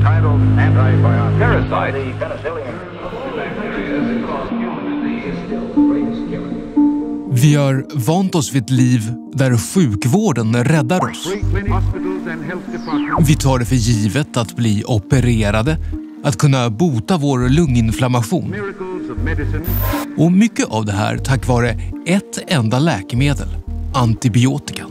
entitled antibiotics. Parasites. Vi har vant oss vid ett liv där sjukvården räddar oss. Vi tar det för givet att bli opererade, att kunna bota vår lunginflammation. Och mycket av det här tack vare ett enda läkemedel, antibiotika.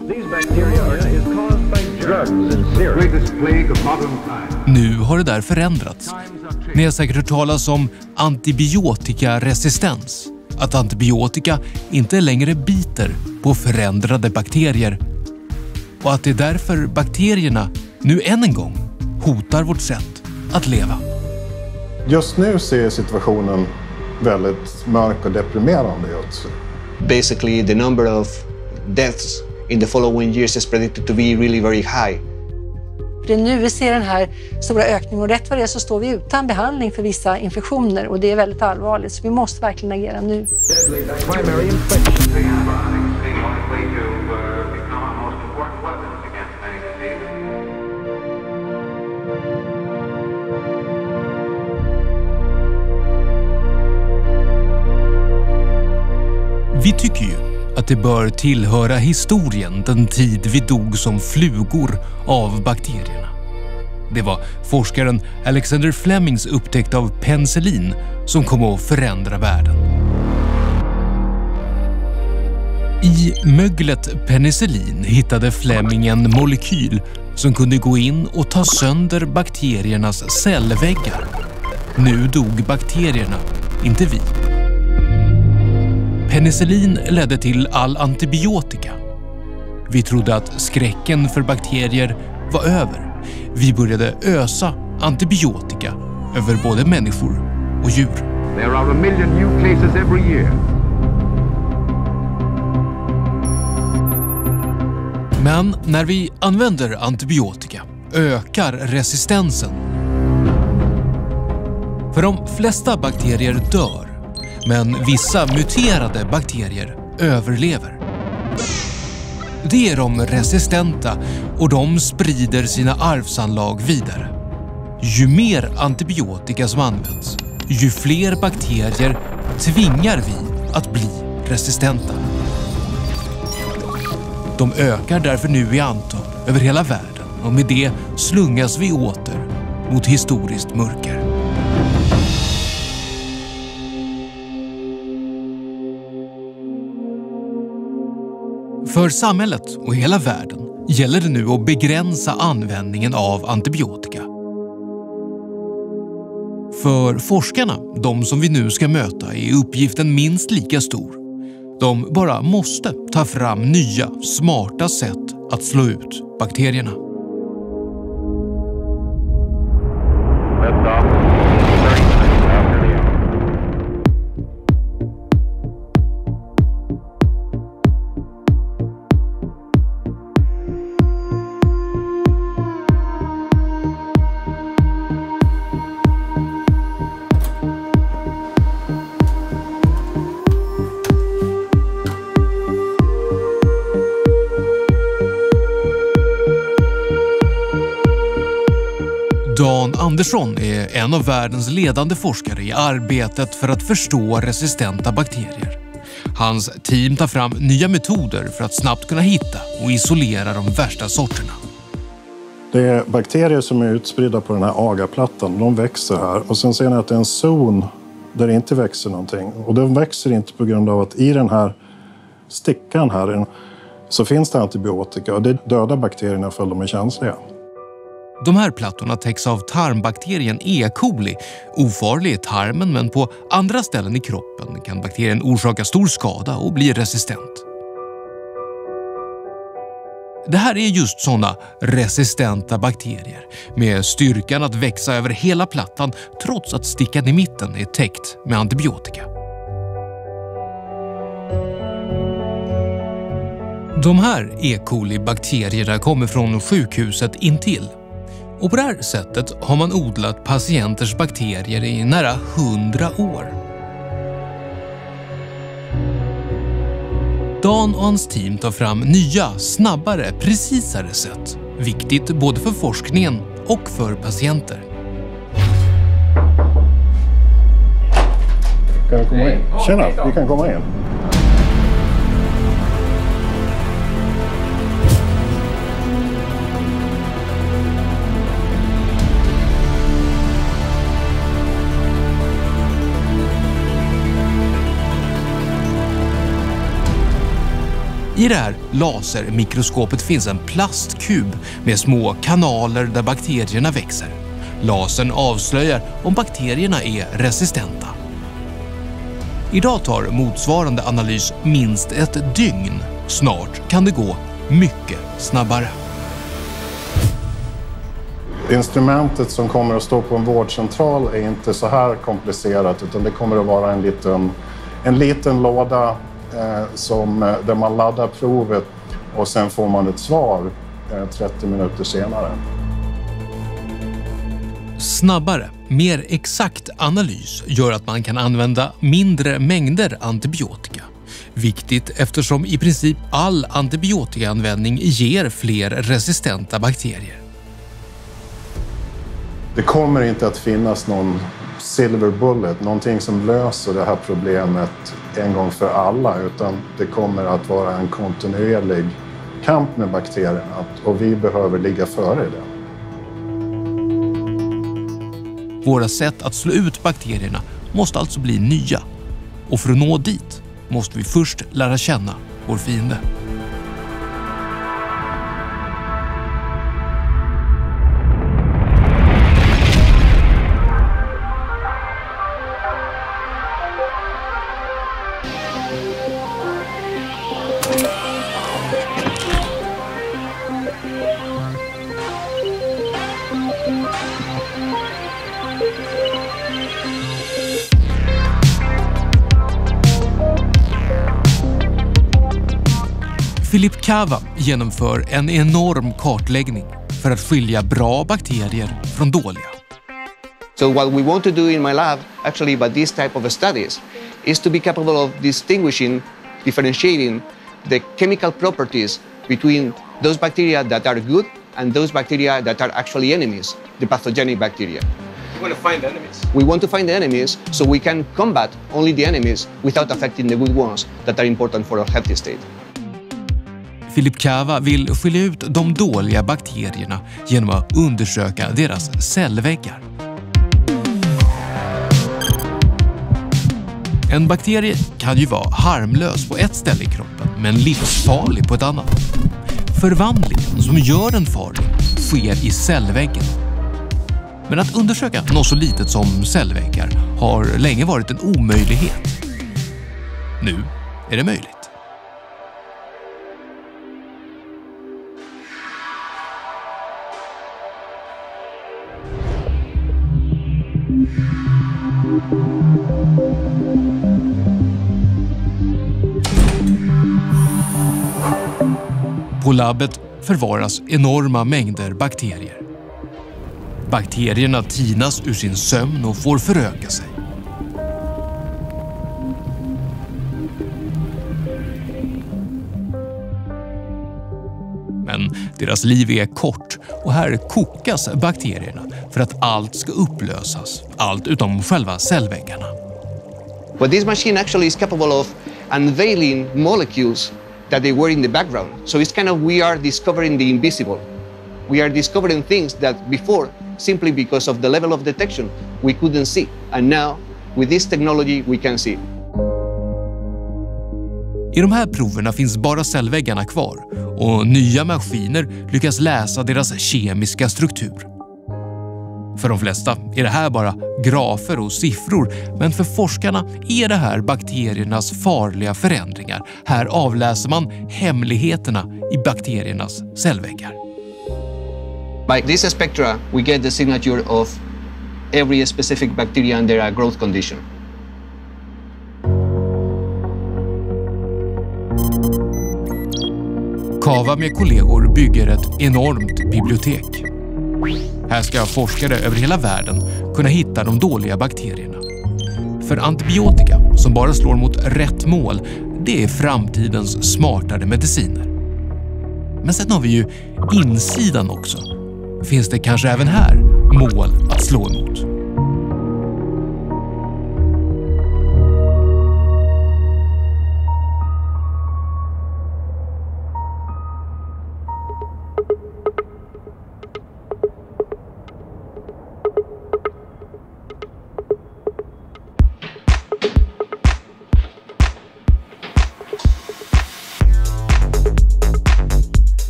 Nu har det där förändrats. Ni har säkert hört talas om antibiotikaresistens. Att antibiotika inte längre biter på förändrade bakterier. Och att det är därför bakterierna nu än en gång hotar vårt sätt att leva. Just nu ser situationen väldigt mörk och deprimerande ut. Basically, the number of deaths in the following years is predicted to be really very high. Det är nu vi ser den här stora ökningen och rätt vad det är så står vi utan behandling för vissa infektioner och det är väldigt allvarligt så vi måste verkligen agera nu. Vi tycker ju att det bör tillhöra historien den tid vi dog som flugor av bakterierna. Det var forskaren Alexander Flemings upptäckt av penicillin som kom att förändra världen. I möglet penicillin hittade Fleming en molekyl som kunde gå in och ta sönder bakteriernas cellväggar. Nu dog bakterierna, inte vi. Penicillin ledde till all antibiotika. Vi trodde att skräcken för bakterier var över. Vi började ösa antibiotika över både människor och djur. There are 1 million new cases every year. Men när vi använder antibiotika ökar resistensen. För de flesta bakterier dör. Men vissa muterade bakterier överlever. Det är de resistenta och de sprider sina arvsanlag vidare. Ju mer antibiotika som används, ju fler bakterier tvingar vi att bli resistenta. De ökar därför nu i antal över hela världen och med det slungas vi åter mot historiskt mörker. För samhället och hela världen gäller det nu att begränsa användningen av antibiotika. För forskarna, de som vi nu ska möta, är uppgiften minst lika stor. De bara måste ta fram nya, smarta sätt att slå ut bakterierna. Dan Andersson är en av världens ledande forskare i arbetet för att förstå resistenta bakterier. Hans team tar fram nya metoder för att snabbt kunna hitta och isolera de värsta sorterna. Det är bakterier som är utspridda på den här agaplattan. De växer här och sen ser ni att det är en zon där det inte växer någonting. Och de växer inte på grund av att i den här stickan här så finns det antibiotika och det dödar bakterierna för de är känsliga. De här plattorna täcks av tarmbakterien E. coli, ofarlig i tarmen men på andra ställen i kroppen kan bakterien orsaka stor skada och bli resistent. Det här är just sådana resistenta bakterier med styrkan att växa över hela plattan trots att stickan i mitten är täckt med antibiotika. De här E. coli-bakterierna kommer från sjukhuset intill. Och på det här sättet har man odlat patienters bakterier i nära 100 år. Dan och hans team tar fram nya, snabbare, precisare sätt. Viktigt både för forskningen och för patienter. Kan du komma in? Tjena, vi kan komma in. I det här lasermikroskopet finns en plastkub med små kanaler där bakterierna växer. Lasern avslöjar om bakterierna är resistenta. Idag tar motsvarande analys minst ett dygn. Snart kan det gå mycket snabbare. Instrumentet som kommer att stå på en vårdcentral är inte så här komplicerat, utan det kommer att vara en liten låda där man laddar provet och sen får man ett svar 30 minuter senare. Snabbare, mer exakt analys gör att man kan använda mindre mängder antibiotika. Viktigt eftersom i princip all antibiotikaanvändning ger fler resistenta bakterier. Det kommer inte att finnas någon silver bullet, någonting som löser det här problemet en gång för alla, utan det kommer att vara en kontinuerlig kamp med bakterierna och vi behöver ligga före det. Våra sätt att slå ut bakterierna måste alltså bli nya. Och för att nå dit måste vi först lära känna vår fiende. Philip Cava genomför en enorm kartläggning för att skilja bra bakterier från dåliga. So what we want to do in my lab, actually, by this type of studies, is to be capable of differentiating the chemical properties between those bacteria that are good and those bacteria that are actually enemies, the pathogenic bacteria. We want to find the enemies. We want to find the enemies so we can combat only the enemies without affecting the good ones that are important for our healthy state. Philip Cava vill skilja ut de dåliga bakterierna genom att undersöka deras cellväggar. En bakterie kan ju vara harmlös på ett ställe i kroppen men livsfarlig på ett annat. Förvandlingen som gör den farlig sker i cellväggen. Men att undersöka något så litet som cellväggar har länge varit en omöjlighet. Nu är det möjligt. På labbet förvaras enorma mängder bakterier. Bakterierna tinas ur sin sömn och får föröka sig. Men deras liv är kort och här kokas bakterierna för att allt ska upplösas, allt utom själva cellväggarna. But this machine actually is capable of unveiling molecules that they were in the background. So it's kind of, we are discovering the invisible. We are discovering things that before, simply because of the level of detection, we couldn't see. And now, with this technology, we can see. I de här proverna finns bara cellväggarna kvar och nya maskiner lyckas läsa deras kemiska struktur. För de flesta är det här bara grafer och siffror, men för forskarna är det här bakteriernas farliga förändringar. Här avläser man hemligheterna i bakteriernas cellväggar. By this spectra, we get the signature of every specific bacteria under a growth condition. Cava med kollegor bygger ett enormt bibliotek. Här ska forskare över hela världen kunna hitta de dåliga bakterierna. För antibiotika som bara slår mot rätt mål, det är framtidens smartare mediciner. Men sen har vi ju insidan också. Finns det kanske även här mål att slå emot?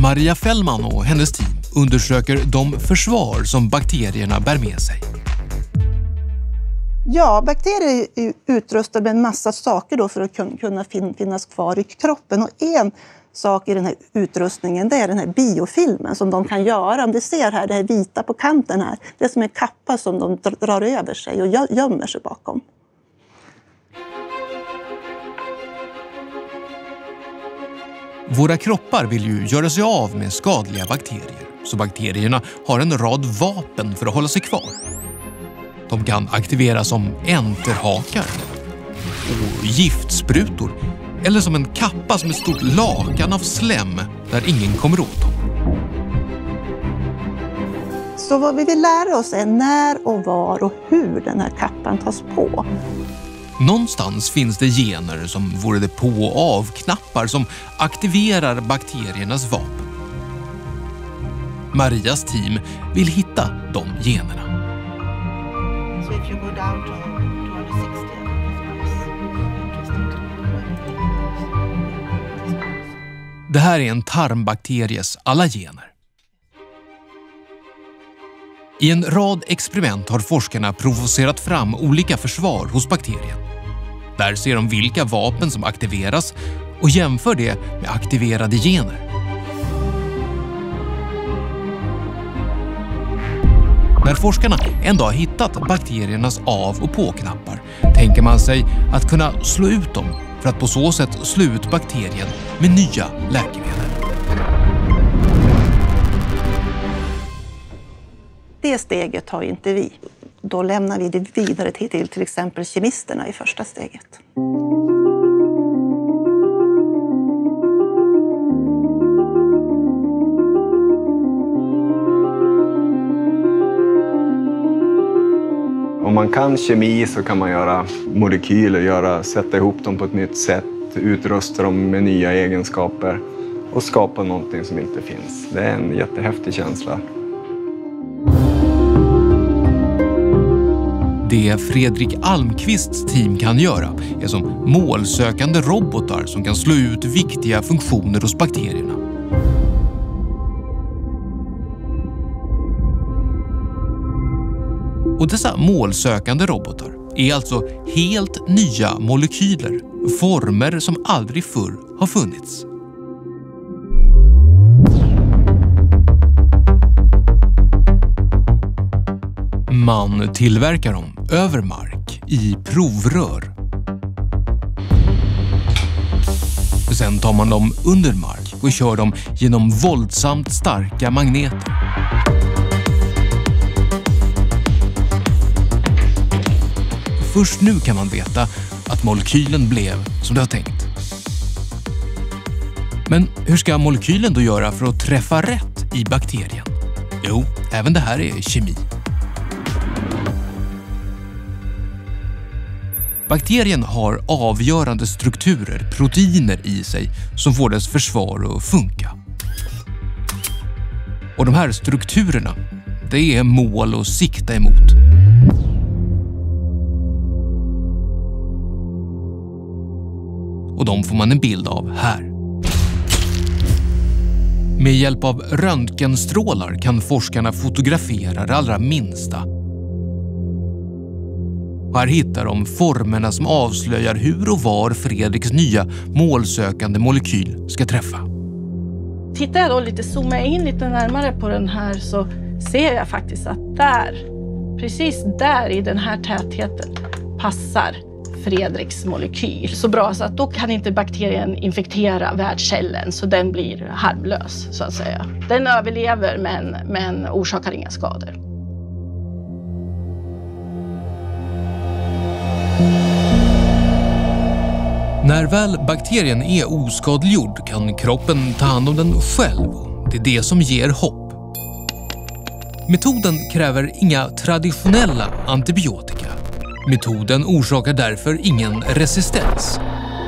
Maria Fällman och hennes team undersöker de försvar som bakterierna bär med sig. Ja, bakterier är utrustade med en massa saker då för att kunna finnas kvar i kroppen. Och en sak i den här utrustningen, det är den här biofilmen som de kan göra. Om du ser här, det här vita på kanten här, det är som en kappa som de drar över sig och gömmer sig bakom. Våra kroppar vill ju göra sig av med skadliga bakterier, så bakterierna har en rad vapen för att hålla sig kvar. De kan aktiveras som enterhakar och giftsprutor eller som en kappa som ett stort lakan av slem där ingen kommer åt dem. Så vad vi vill lära oss är när och var och hur den här kappan tas på. Någonstans finns det gener som vore det på- och av-knappar som aktiverar bakteriernas vapen. Marias team vill hitta de generna. So if you go down to 260, Det här är en tarmbakteries alla gener. I en rad experiment har forskarna provocerat fram olika försvar hos bakterien. Där ser de vilka vapen som aktiveras och jämför det med aktiverade gener. När forskarna ändå har hittat bakteriernas av- och på-knappar tänker man sig att kunna slå ut dem för att på så sätt slå ut bakterien med nya läkemedel. Det steget tar inte vi. Då lämnar vi det vidare till exempel kemisterna i första steget. Om man kan kemi så kan man göra molekyler, sätta ihop dem på ett nytt sätt, utrusta dem med nya egenskaper och skapa någonting som inte finns. Det är en jättehäftig känsla. Det Fredrik Almqvists team kan göra är som målsökande robotar som kan slå ut viktiga funktioner hos bakterierna. Och dessa målsökande robotar är alltså helt nya molekyler, former som aldrig förr har funnits. Man tillverkar dem över mark i provrör. Sen tar man dem under mark och kör dem genom våldsamt starka magneter. Först nu kan man veta att molekylen blev som det har tänkt. Men hur ska molekylen då göra för att träffa rätt i bakterien? Jo, även det här är kemi. Bakterien har avgörande strukturer, proteiner i sig som får dess försvar att funka. Och de här strukturerna, det är mål att sikta emot. Och de får man en bild av här. Med hjälp av röntgenstrålar kan forskarna fotografera det allra minsta. Här hittar de formerna som avslöjar hur och var Fredriks nya målsökande molekyl ska träffa. Tittar jag då lite, zoomar jag in lite närmare på den här så ser jag faktiskt att där, precis där i den här tätheten passar Fredriks molekyl så bra så att då kan inte bakterien infektera värdcellen så den blir harmlös så att säga. Den överlever men orsakar inga skador. När väl bakterien är oskadliggjord kan kroppen ta hand om den själv. Det är det som ger hopp. Metoden kräver inga traditionella antibiotika. Metoden orsakar därför ingen resistens.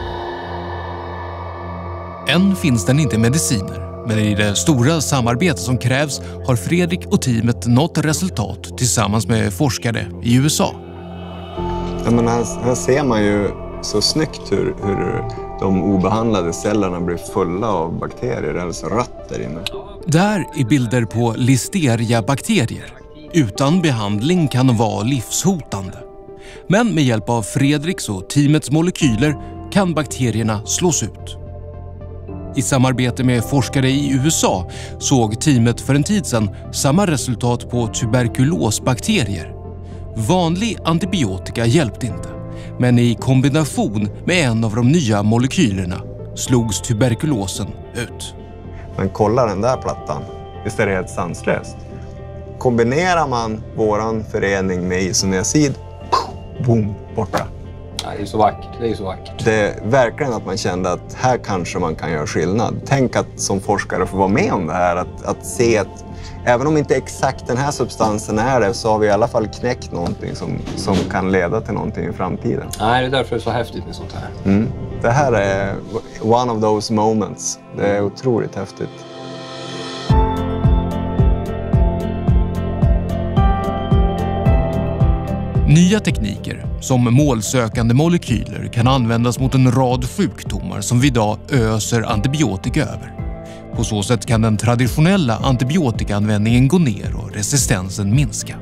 Än finns den inte mediciner, men i det stora samarbete som krävs har Fredrik och teamet nått resultat tillsammans med forskare i USA. Ja, men här ser man ju så snyggt hur de obehandlade cellerna blir fulla av bakterier, alltså rötter inne. Där är bilder på Listeria-bakterier. Utan behandling kan de vara livshotande. Men med hjälp av Fredriks och teamets molekyler kan bakterierna slås ut. I samarbete med forskare i USA såg teamet för en tid sedan samma resultat på tuberkulosbakterier. Vanlig antibiotika hjälpte inte, men i kombination med en av de nya molekylerna slogs tuberkulosen ut. Men kolla den där plattan, visst är det helt sanslöst? Kombinerar man våran förening med isoniazid, boom, borta. Ja, det är så vackert, det är så vackert. Det är verkligen att man kände att här kanske man kan göra skillnad. Tänk att som forskare få vara med om det här, att se att även om inte exakt den här substansen är det, så har vi i alla fall knäckt någonting som kan leda till någonting i framtiden. Nej, det är därför det är så häftigt med sånt här. Det här är one of those moments. Det är otroligt häftigt. Nya tekniker som målsökande molekyler kan användas mot en rad sjukdomar som vi idag öser antibiotika över. På så sätt kan den traditionella antibiotikaanvändningen gå ner och resistensen minska.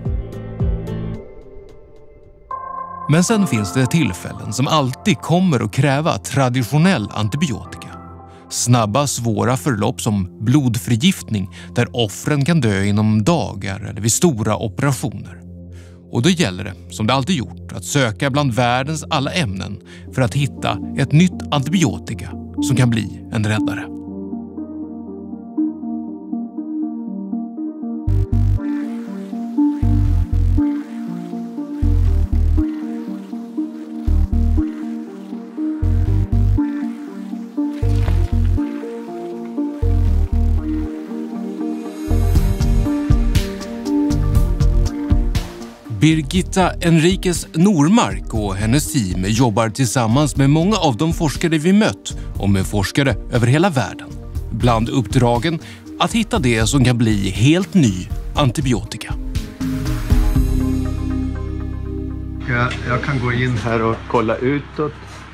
Men sen finns det tillfällen som alltid kommer att kräva traditionell antibiotika. Snabba, svåra förlopp som blodförgiftning där offren kan dö inom dagar eller vid stora operationer. Och då gäller det, som det alltid gjort, att söka bland världens alla ämnen för att hitta ett nytt antibiotika som kan bli en räddare. Birgitta Enriquez Normark och hennes team jobbar tillsammans med många av de forskare vi mött och med forskare över hela världen. Bland uppdragen att hitta det som kan bli helt ny antibiotika. Jag kan gå in här och kolla utåt.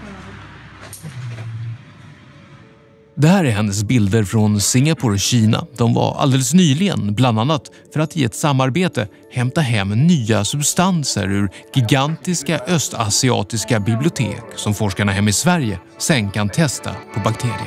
Det här är hennes bilder från Singapore, Kina. De var alldeles nyligen, bland annat för att i ett samarbete hämta hem nya substanser ur gigantiska östasiatiska bibliotek som forskarna hem i Sverige sen kan testa på bakterier.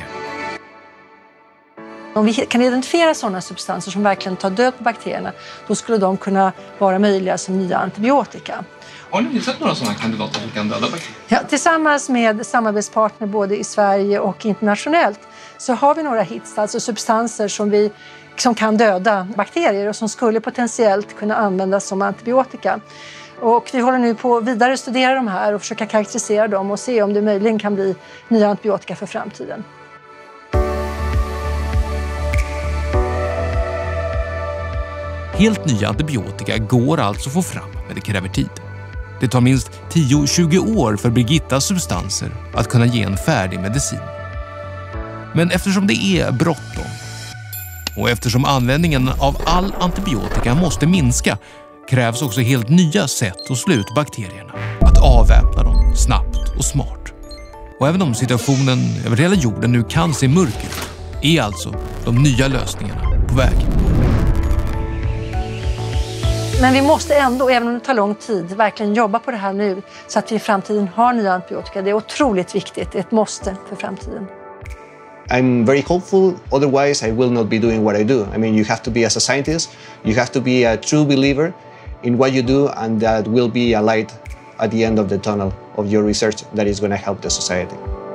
Om vi kan identifiera sådana substanser som verkligen tar död på bakterierna, då skulle de kunna vara möjliga som nya antibiotika. Har ni sett några sådana kandidater som kan döda bakterier? Ja, tillsammans med samarbetspartner både i Sverige och internationellt så har vi några hits, alltså substanser som kan döda bakterier och som skulle potentiellt kunna användas som antibiotika. Och vi håller nu på att vidare studera de här och försöka karaktärisera dem och se om det möjligen kan bli nya antibiotika för framtiden. Helt nya antibiotika går alltså att få fram, men det kräver tid. Det tar minst 10-20 år för Birgittas substanser att kunna ge en färdig medicin. Men eftersom det är bråttom och eftersom användningen av all antibiotika måste minska krävs också helt nya sätt att slå ut bakterierna. Att avväpna dem snabbt och smart. Och även om situationen över hela jorden nu kan se mörk ut är alltså de nya lösningarna på väg. Men vi måste ändå, även om det tar lång tid, verkligen jobba på det här nu så att vi i framtiden har nya antibiotika. Det är otroligt viktigt, det är ett måste för framtiden. I'm very hopeful, otherwise I will not be doing what I do. I mean, you have to be as a scientist, you have to be a true believer in what you do, and that will be a light at the end of the tunnel of your research that is going to help the society.